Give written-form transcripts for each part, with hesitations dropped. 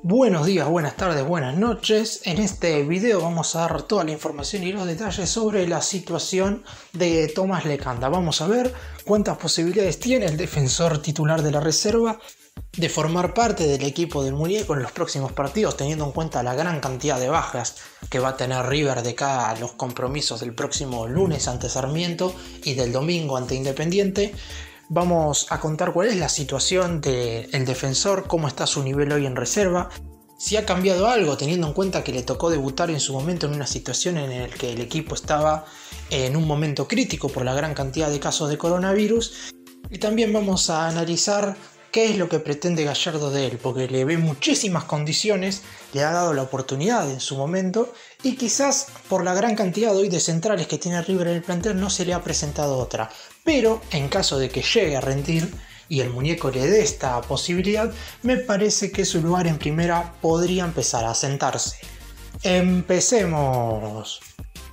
Buenos días, buenas tardes, buenas noches. En este video vamos a dar toda la información y los detalles sobre la situación de Tomás Lecanda. Vamos a ver cuántas posibilidades tiene el defensor titular de la reserva de formar parte del equipo del Muñeco en los próximos partidos, teniendo en cuenta la gran cantidad de bajas que va a tener River de cara a los compromisos del próximo lunes ante Sarmiento y del domingo ante Independiente. Vamos a contar cuál es la situación del defensor, cómo está su nivel hoy en reserva, si ha cambiado algo teniendo en cuenta que le tocó debutar en su momento en una situación en la que el equipo estaba en un momento crítico por la gran cantidad de casos de coronavirus. Y también vamos a analizar qué es lo que pretende Gallardo de él, porque le ve muchísimas condiciones, le ha dado la oportunidad en su momento y quizás por la gran cantidad hoy de centrales que tiene River en el plantel no se le ha presentado otra. Pero en caso de que llegue a rendir y el Muñeco le dé esta posibilidad, me parece que su lugar en primera podría empezar a sentarse. ¡Empecemos!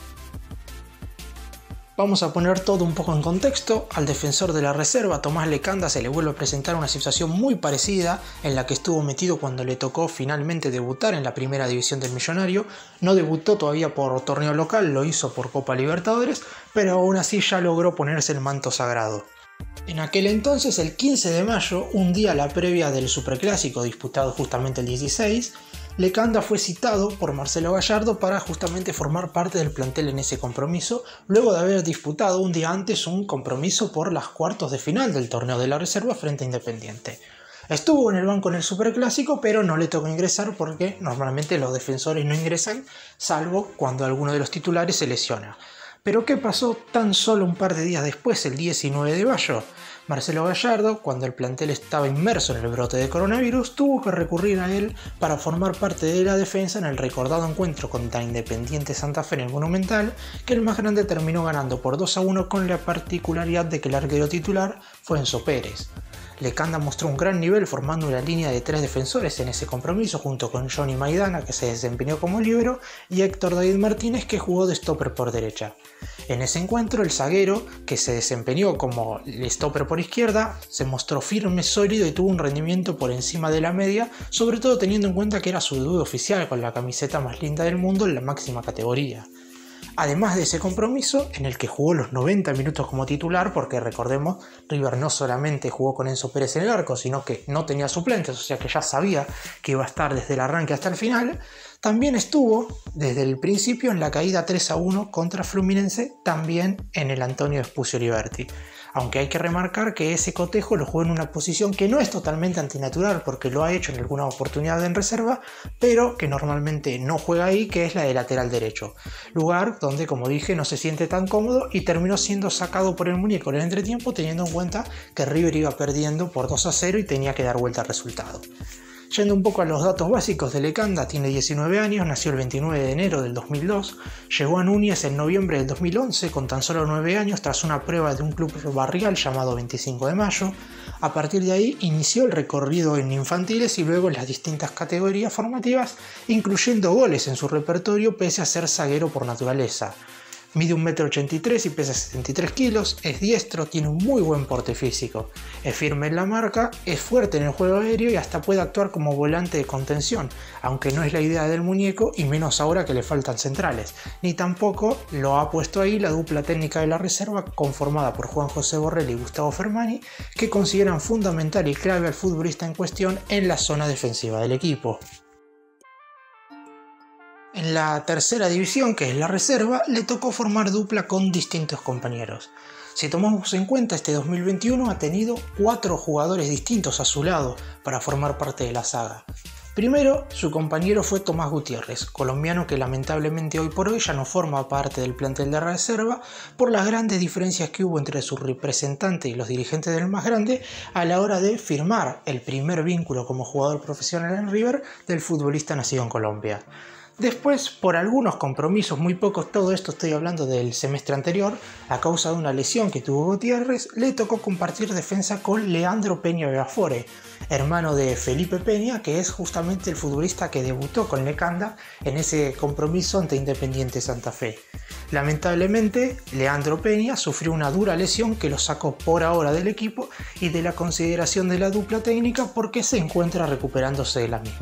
Vamos a poner todo un poco en contexto. Al defensor de la reserva, Tomás Lecanda, se le vuelve a presentar una situación muy parecida en la que estuvo metido cuando le tocó finalmente debutar en la primera división del Millonario. No debutó todavía por torneo local, lo hizo por Copa Libertadores, pero aún así ya logró ponerse el manto sagrado. En aquel entonces, el 15 de mayo, un día a la previa del Superclásico disputado justamente el 16, Lecanda fue citado por Marcelo Gallardo para justamente formar parte del plantel en ese compromiso, luego de haber disputado un día antes un compromiso por las cuartos de final del torneo de la reserva frente a Independiente. Estuvo en el banco en el Superclásico, pero no le tocó ingresar porque normalmente los defensores no ingresan, salvo cuando alguno de los titulares se lesiona. Pero ¿qué pasó tan solo un par de días después, el 19 de mayo? Marcelo Gallardo, cuando el plantel estaba inmerso en el brote de coronavirus, tuvo que recurrir a él para formar parte de la defensa en el recordado encuentro contra Independiente Santa Fe en el Monumental, que el más grande terminó ganando por 2-1 con la particularidad de que el arquero titular fue Enzo Pérez. Lecanda mostró un gran nivel formando una línea de 3 defensores en ese compromiso junto con Johnny Maidana, que se desempeñó como líbero, y Héctor David Martínez, que jugó de stopper por derecha. En ese encuentro el zaguero, que se desempeñó como stopper por izquierda, se mostró firme, sólido y tuvo un rendimiento por encima de la media, sobre todo teniendo en cuenta que era su debut oficial con la camiseta más linda del mundo en la máxima categoría. Además de ese compromiso, en el que jugó los 90 minutos como titular, porque recordemos, River no solamente jugó con Enzo Pérez en el arco, sino que no tenía suplentes, o sea que ya sabía que iba a estar desde el arranque hasta el final, también estuvo desde el principio en la caída 3-1 contra Fluminense, también en el Antonio Vespucio Liberti. Aunque hay que remarcar que ese cotejo lo jugó en una posición que no es totalmente antinatural porque lo ha hecho en alguna oportunidad en reserva, pero que normalmente no juega ahí, que es la de lateral derecho. Lugar donde, como dije, no se siente tan cómodo y terminó siendo sacado por el Muñeco en el entretiempo, teniendo en cuenta que River iba perdiendo por 2-0 y tenía que dar vuelta al resultado. Yendo un poco a los datos básicos de Lecanda, tiene 19 años, nació el 29 de enero del 2002, llegó a Núñez en noviembre del 2011 con tan solo 9 años tras una prueba de un club barrial llamado 25 de Mayo. A partir de ahí inició el recorrido en infantiles y luego en las distintas categorías formativas, incluyendo goles en su repertorio pese a ser zaguero por naturaleza. Mide 1,83 m y pesa 73 kilos, es diestro, tiene un muy buen porte físico, es firme en la marca, es fuerte en el juego aéreo y hasta puede actuar como volante de contención, aunque no es la idea del Muñeco y menos ahora que le faltan centrales, ni tampoco lo ha puesto ahí la dupla técnica de la reserva conformada por Juan José Borrell y Gustavo Fermani, que consideran fundamental y clave al futbolista en cuestión en la zona defensiva del equipo. En la tercera división, que es la reserva, le tocó formar dupla con distintos compañeros. Si tomamos en cuenta, este 2021 ha tenido 4 jugadores distintos a su lado para formar parte de la saga. Primero, su compañero fue Tomás Gutiérrez, colombiano que lamentablemente hoy por hoy ya no forma parte del plantel de reserva por las grandes diferencias que hubo entre su representante y los dirigentes del más grande a la hora de firmar el primer vínculo como jugador profesional en River del futbolista nacido en Colombia. Después, por algunos compromisos, muy pocos, todo esto estoy hablando del semestre anterior, a causa de una lesión que tuvo Gutiérrez, le tocó compartir defensa con Leandro Peña Vegafore, hermano de Felipe Peña, que es justamente el futbolista que debutó con Lecanda en ese compromiso ante Independiente Santa Fe. Lamentablemente, Leandro Peña sufrió una dura lesión que lo sacó por ahora del equipo y de la consideración de la dupla técnica porque se encuentra recuperándose de la misma.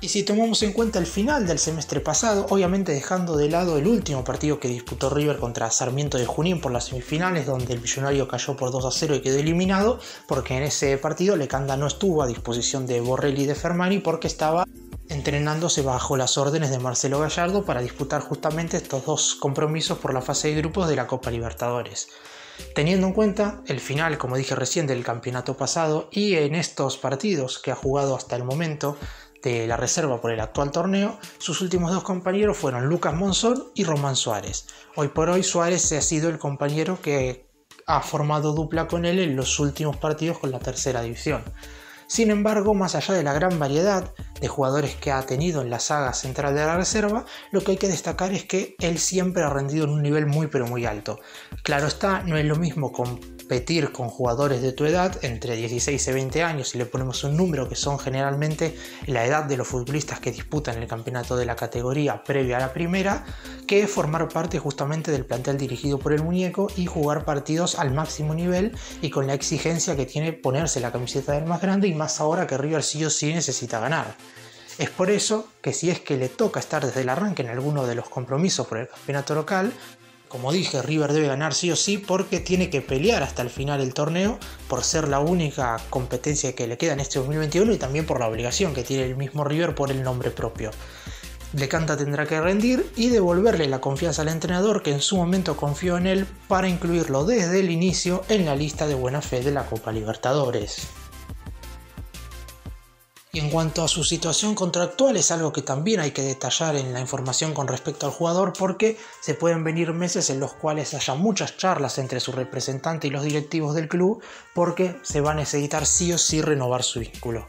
Y si tomamos en cuenta el final del semestre pasado, obviamente dejando de lado el último partido que disputó River contra Sarmiento de Junín por las semifinales, donde el Millonario cayó por 2-0 y quedó eliminado, porque en ese partido Lecanda no estuvo a disposición de Borrelli y de Fermani porque estaba entrenándose bajo las órdenes de Marcelo Gallardo para disputar justamente estos dos compromisos por la fase de grupos de la Copa Libertadores. Teniendo en cuenta el final, como dije recién, del campeonato pasado y en estos partidos que ha jugado hasta el momento de la reserva por el actual torneo, sus últimos dos compañeros fueron Lucas Monzón y Román Suárez. Hoy por hoy Suárez ha sido el compañero que ha formado dupla con él en los últimos partidos con la tercera división. Sin embargo, más allá de la gran variedad de jugadores que ha tenido en la saga central de la reserva, lo que hay que destacar es que él siempre ha rendido en un nivel muy pero muy alto. Claro está, no es lo mismo competir con jugadores de tu edad, entre 16 y 20 años, si le ponemos un número que son generalmente la edad de los futbolistas que disputan el campeonato de la categoría previa a la primera, que formar parte justamente del plantel dirigido por el muñeco y jugar partidos al máximo nivel y con la exigencia que tiene ponerse la camiseta del más grande, y más ahora que River sí o sí necesita ganar. Es por eso que si es que le toca estar desde el arranque en alguno de los compromisos por el campeonato local, como dije, River debe ganar sí o sí porque tiene que pelear hasta el final del torneo por ser la única competencia que le queda en este 2021 y también por la obligación que tiene el mismo River por el nombre propio. Lecanda tendrá que rendir y devolverle la confianza al entrenador que en su momento confió en él para incluirlo desde el inicio en la lista de buena fe de la Copa Libertadores. Y en cuanto a su situación contractual, es algo que también hay que detallar en la información con respecto al jugador, porque se pueden venir meses en los cuales haya muchas charlas entre su representante y los directivos del club, porque se va a necesitar sí o sí renovar su vínculo.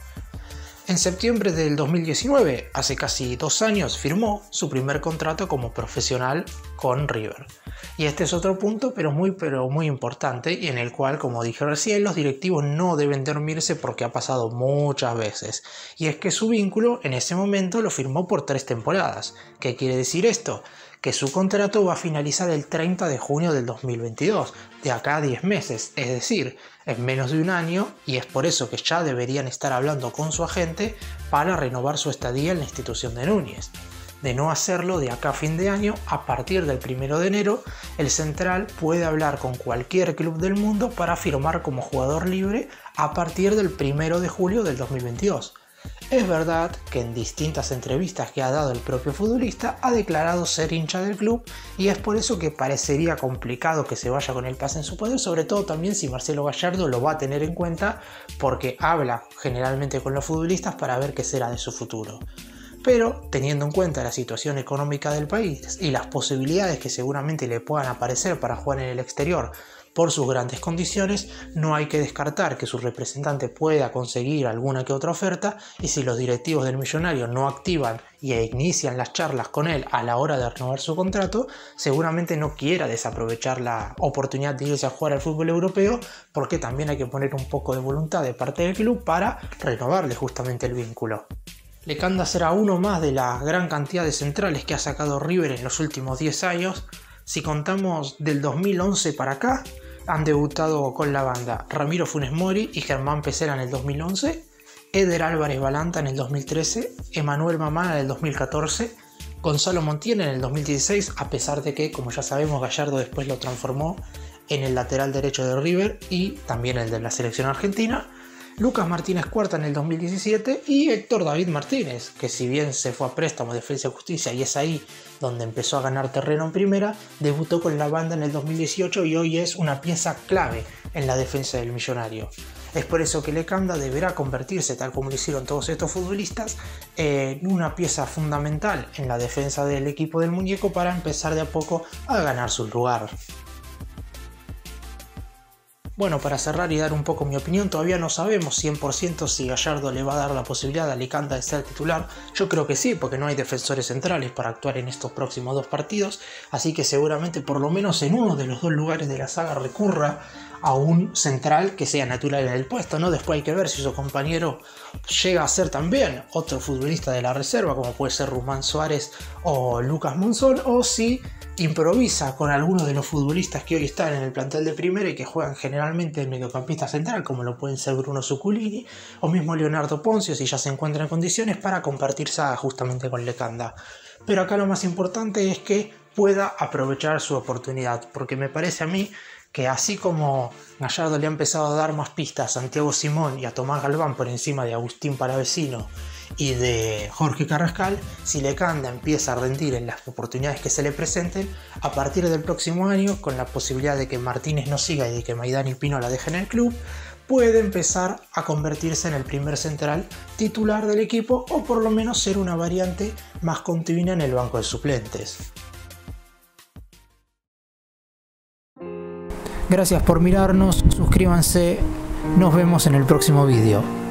En septiembre del 2019, hace casi 2 años, firmó su primer contrato como profesional con River. Y este es otro punto, pero muy importante, y en el cual, como dije recién, los directivos no deben dormirse porque ha pasado muchas veces. Y es que su vínculo en ese momento lo firmó por 3 temporadas. ¿Qué quiere decir esto? Que su contrato va a finalizar el 30 de junio del 2022, de acá a 10 meses, es decir, en menos de un año, y es por eso que ya deberían estar hablando con su agente para renovar su estadía en la institución de Núñez. De no hacerlo de acá a fin de año, a partir del 1 de enero, el central puede hablar con cualquier club del mundo para firmar como jugador libre a partir del 1 de julio del 2022. Es verdad que en distintas entrevistas que ha dado el propio futbolista ha declarado ser hincha del club, y es por eso que parecería complicado que se vaya con el pase en su poder, sobre todo también si Marcelo Gallardo lo va a tener en cuenta, porque habla generalmente con los futbolistas para ver qué será de su futuro. Pero teniendo en cuenta la situación económica del país y las posibilidades que seguramente le puedan aparecer para jugar en el exterior por sus grandes condiciones, no hay que descartar que su representante pueda conseguir alguna que otra oferta, y si los directivos del Millonario no activan y inician las charlas con él a la hora de renovar su contrato, seguramente no quiera desaprovechar la oportunidad de irse a jugar al fútbol europeo, porque también hay que poner un poco de voluntad de parte del club para renovarle justamente el vínculo. Lecanda será uno más de la gran cantidad de centrales que ha sacado River en los últimos 10 años. Si contamos del 2011 para acá, han debutado con la banda Ramiro Funes Mori y Germán Pesera en el 2011, Eder Álvarez Balanta en el 2013, Emanuel Mamana en el 2014, Gonzalo Montiel en el 2016, a pesar de que, como ya sabemos, Gallardo después lo transformó en el lateral derecho de River y también el de la selección argentina, Lucas Martínez Cuarta en el 2017 y Héctor David Martínez, que si bien se fue a préstamo de Defensa y Justicia y es ahí donde empezó a ganar terreno en primera, debutó con la banda en el 2018 y hoy es una pieza clave en la defensa del Millonario. Es por eso que Lecanda deberá convertirse, tal como lo hicieron todos estos futbolistas, en una pieza fundamental en la defensa del equipo del muñeco para empezar de a poco a ganar su lugar. Bueno, para cerrar y dar un poco mi opinión, todavía no sabemos 100% si Gallardo le va a dar la posibilidad a Lecanda de ser titular. Yo creo que sí, porque no hay defensores centrales para actuar en estos próximos 2 partidos, así que seguramente por lo menos en uno de los 2 lugares de la saga recurra a un central que sea natural en el puesto, ¿no? Después hay que ver si su compañero llega a ser también otro futbolista de la reserva, como puede ser Rumán Suárez o Lucas Monzón, o si improvisa con algunos de los futbolistas que hoy están en el plantel de primera y que juegan generalmente en mediocampista central, como lo pueden ser Bruno Zuculini o mismo Leonardo Poncio, si ya se encuentra en condiciones para compartir saga justamente con Lecanda. Pero acá lo más importante es que pueda aprovechar su oportunidad, porque me parece a mí que así como Gallardo le ha empezado a dar más pistas a Santiago Simón y a Tomás Galván por encima de Agustín Palavecino y de Jorge Carrascal, si Lecanda empieza a rendir en las oportunidades que se le presenten, a partir del próximo año, con la posibilidad de que Martínez no siga y de que Maidana y Pino la dejen en el club, puede empezar a convertirse en el primer central titular del equipo, o por lo menos ser una variante más continua en el banco de suplentes. Gracias por mirarnos, suscríbanse, nos vemos en el próximo vídeo.